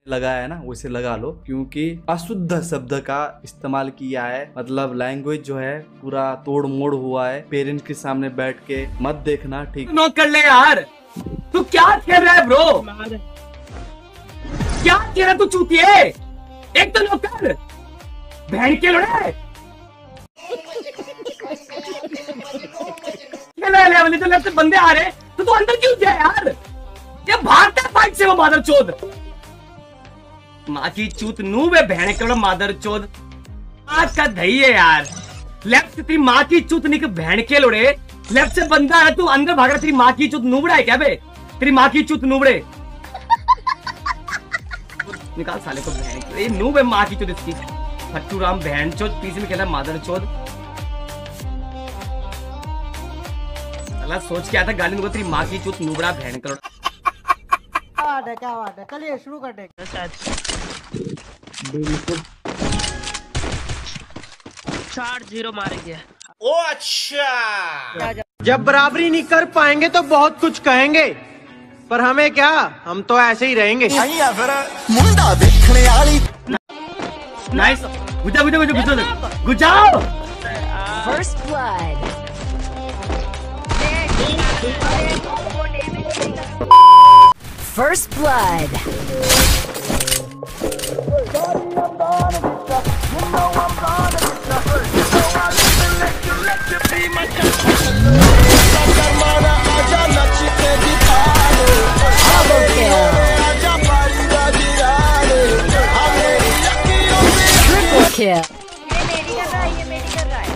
लगा है ना वैसे लगा लो, क्योंकि अशुद्ध शब्द का इस्तेमाल किया है। मतलब लैंग्वेज जो है पूरा तोड़ मोड़ हुआ है। पेरेंट्स के सामने बैठ के मत देखना, ठीक? नोट कर ले यार, तू क्या खेल रहा है ब्रो? क्या खेल रहा तू चूतिए? एक तो नोट कर, बहन के लोड़े तो लेफ्ट से बंदे आ रहे तो तू अंदर क्यों गया यार? ये भागता है फाइट से वो मादर चोद, माँ की चूत नूब है, बहन के लोड़ा मादर चोद। आज का दही है यार। लेफ्ट से तेरी माँ की चूत निक बहन के लोड़े, लेफ्ट से बंदा है तू अंदर भाग रहा, तेरी माँ की चूत नूबड़ा है क्या बे? तेरी माँ की चूत नूबड़े निकाल साले को, बहन ये नूब है माँ की चूत इसकी। फट्टू राम बहन चोद पीछे में खेला मादर चोद। अल्लाह सोच के आया था गाली दूंगा, तेरी माँ की चूत नूबड़ा बहन का लोड़ा। क्या बात है, चलिए शुरू करते हैं। बिल्कुल 4-0 मारेंगे। ओ अच्छा, जब बराबरी नहीं कर पाएंगे तो बहुत कुछ कहेंगे, पर हमें क्या, हम तो ऐसे ही रहेंगे। मुंडा देखने वाली। नाइस, गुजाओ। First blood. First blood. Triple kill. ये मेरी कर रहा है।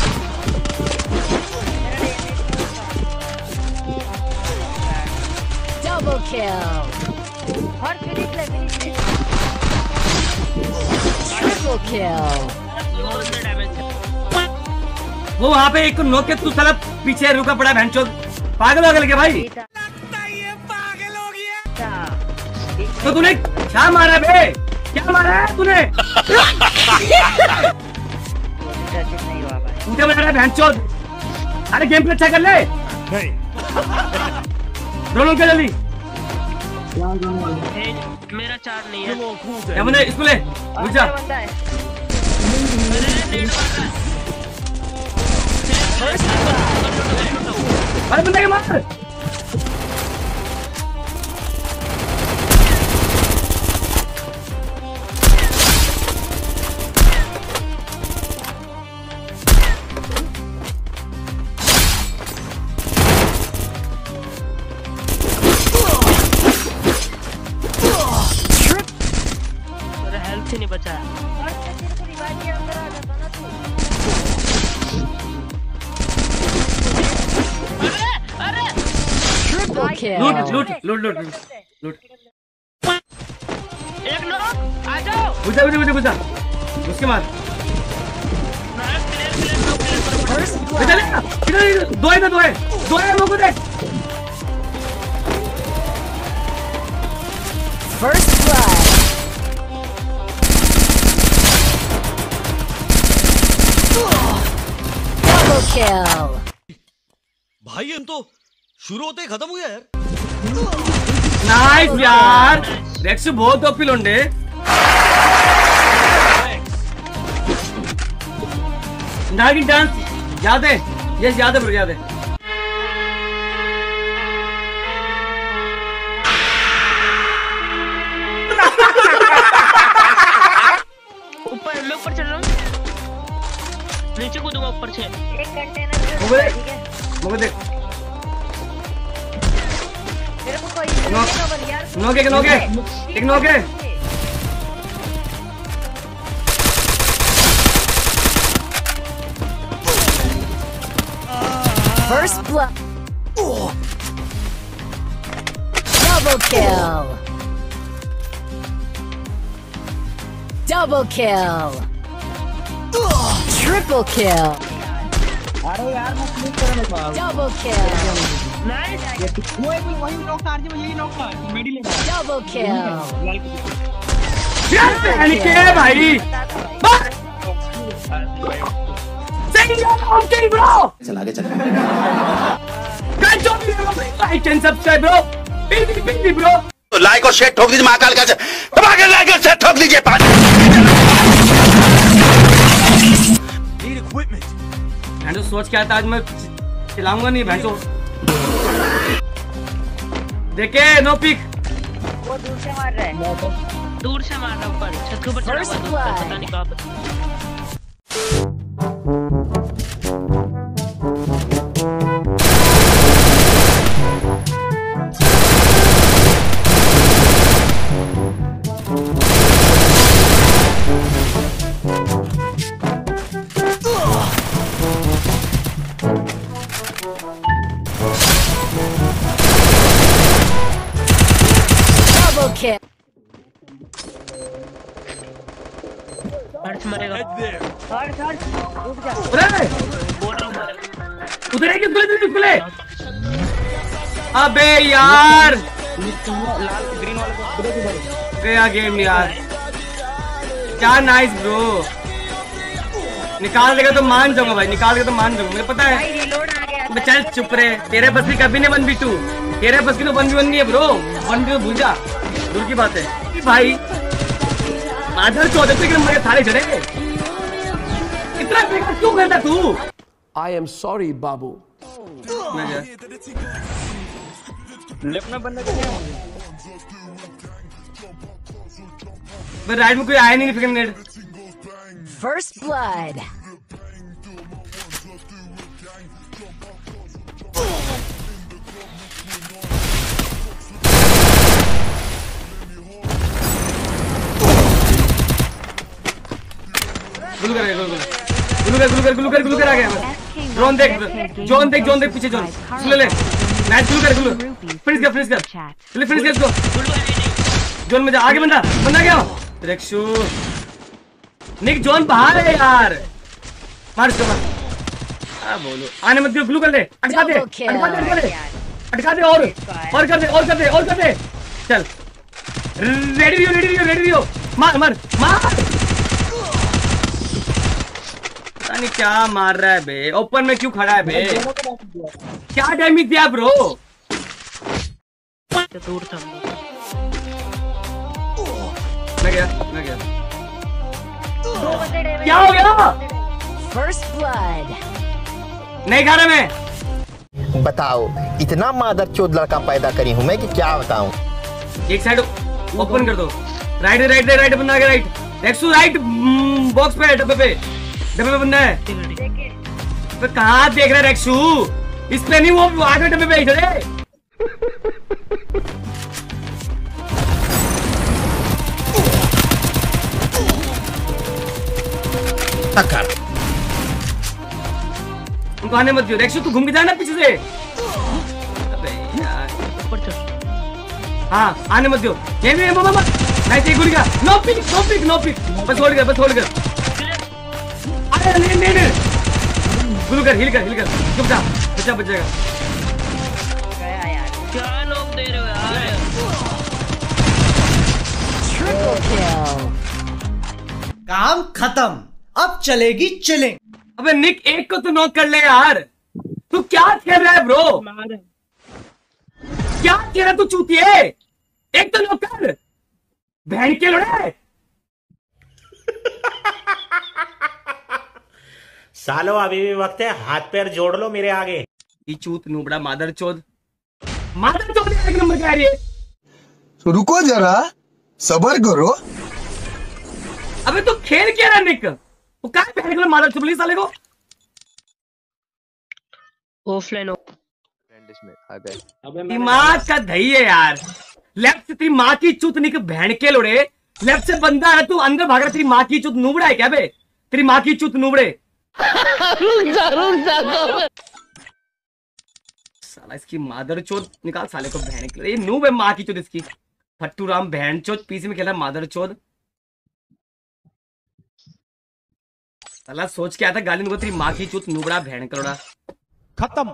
Double kill. और फिनिश ले। Triple kill. वो वहाँ पे एक नोक के तू साला पीछे रुका पड़ा बहन चोद। पागल हो गया भाई? पागल हो गया। तो तूने क्या मारा बे? क्या मारा है तूने? मुझे बता रहा है बहन चोद। अरे गेम प्ले अच्छा कर ले। रोल कर जल्दी। मेरा 4 नहीं है। क्या बंदा इसको ले, रुक जा। अरे बंदा के मार। हेल्थ ही नहीं बचा है। Triple kill. लूट। एक नॉक, आ जाओ। बुझा उसके बाद First blood. दो है लोगों ने। First blood. Double kill. भाई हम तो शुरू होते ही खत्म हो गया यार। नाइस यार, रेक्स बहुत ओपी लोंडे। नागिन डांस याद है? यस याद है ब्रो, याद है। ऊपर मैं ऊपर चल रहा हूँ, नीचे कूदूंगा ऊपर से। एक कंटेनर ठीक है। मुझे देख, मेरे को कोई यार। एक नोके। First blood. Double kill. Double kill. Triple kill. अरे यार मैं क्लिक करने पाऊँ। Double kill. नाइस। वही नॉक था, यही नॉक था, मेडी ले। Double kill. यार बहन के भाई, सही ब्रो। चल आगे चल। लाइक एंड सब्सक्राइब ब्रो, बिल्कुल ब्रो। तो लाइक और शेयर ठोक दीजिए महाकाल का। के आता आज मैं खिलाऊंगा नहीं भैंसो। देखे नो पिक। वो दूर से मार रहा है। दूर से मार रहा ऊपर छत के ऊपर चढ़ा हुआ है, पता नहीं कहां पर। Double kill. हर्ष मरेगा। रुक जा। अरे बोल रहा हूं मरेगा। उधर है कि उसको ले। अबे यार लाल ग्रीन वाले को गया गेम यार। क्या नाइस ब्रो। निकाल देगा तो मान जाऊंगा भाई, निकाल देगा तो मान जाऊंगा, मुझे पता है। भाई रिलोड आ गया। अबे चल चुप रहे, तेरे बस की कभी नहीं 1v2, तेरे बस की तो 1v1 नहीं है ब्रो। 1v2 भूल जा, दूर की बात है भाई। आधर 14 के नंबर थाले चढ़े, इतना बेकार क्यों करता तू? आई एम सॉरी बाबू। राइड में कोई आया नहीं फिक्र नेट। First blood. गुलूकर आ गया। ड्रोन देख, जोन देख पीछे जोन। सुन ले मैच गुलूकर फिनिश कर चलिए फिनिश कर इसको। जोन में जा, आगे बंदा गया। रेक्सू निक जोन बाहर है यार, मार इसको मार। बोलो आने मत दियो, ग्लू कर ले, अटका दे और कर दे। चल रेडी रियो मार पता नहीं क्या मार रहा है बे, ओपन में क्यों खड़ा है बे? क्या डैमेज दिया ब्रो? दूर था। मैं गया। दो बंदे डैमेज। क्या हो गया? First blood. नहीं खा रहा मैं। बताओ इतना मादर चोद लड़का पैदा करी हूँ मैं कि क्या बताऊं। एक साइड ओपन कर दो। राइट बंदा आ गया। राइट रेक्सू राइट बॉक्स पे, डब्बे पे बंदा है। तो कहाँ देख रहा है रेक्सू? इस पे नहीं, वो आगे डब्बे पे इधर है। उनको आने मत दियो रेक्सू, तू घूम के जाना पीछे से। अबे यार ऊपर चढ़। हाँ आने मत दियो। नहीं नहीं गुल गया। नो पिक बस होल्ड कर। अरे नहीं गुल कर, हिल कर चुप जा, बच जाएगा। गया यार। क्या लोग दे रहे हो यार? Triple kill. काम खत्म, अब चलेगी चिलिंग। अबे निक एक को तो नॉक कर ले यार। तू क्या खेल रहा है ब्रो? क्या खेल रहा तू चूतिए? एक तो नॉक कर, बहन के लोड़े। सालो अभी भी वक्त है, हाथ पैर जोड़ लो मेरे आगे। ये चूत नूबड़ा मादरचोद एक नंबर का है। तो रुको जरा, सबर करो। अबे तू खेल क्या रहा निक? वो क्या बहन के मादर चुपली साले को? ऑफलाइन दिमाग का दही है यार। लेफ्ट से तेरी माँ की चूत निक बहन के लोड़े, लेफ्ट से बंदा है, तू अंदर भाग रहा। तेरी माँ की चूत नूबड़ा है क्या बे? तेरी माँ की चूत नूबड़े। रुक जा साला इसकी मादर चोद निकाल साले को बहन के। ये नूब है माँ की चोद इसकी। फट्टू राम बहन चोद पीसी में खेला मादर चोद। साला सोच के आया था गाली दूंगा, तेरी माँ की चोद नूबड़ा बहन करोड़ा। खत्म।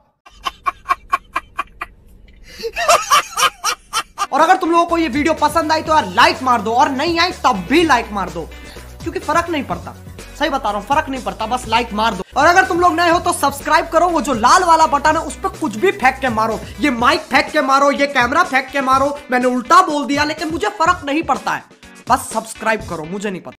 और अगर तुम लोगों को ये वीडियो पसंद आई तो यार लाइक मार दो, और नहीं आई तब भी लाइक मार दो, क्योंकि फर्क नहीं पड़ता। सही बता रहा हूँ, फर्क नहीं पड़ता, बस लाइक मार दो। और अगर तुम लोग नए हो तो सब्सक्राइब करो। वो जो लाल वाला बटन है उस पर कुछ भी फेंक के मारो, ये माइक फेंक के मारो, ये कैमरा फेंक के मारो। मैंने उल्टा बोल दिया लेकिन मुझे फर्क नहीं पड़ता है, बस सब्सक्राइब करो, मुझे नहीं पता।